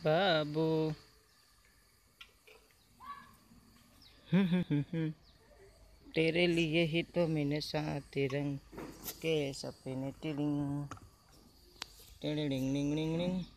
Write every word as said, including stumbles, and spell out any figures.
बाबू। तेरे लिए ही तो मैंने सात रंग के सपने टिडिंग टिडिंग डिंग डिंग डिंग।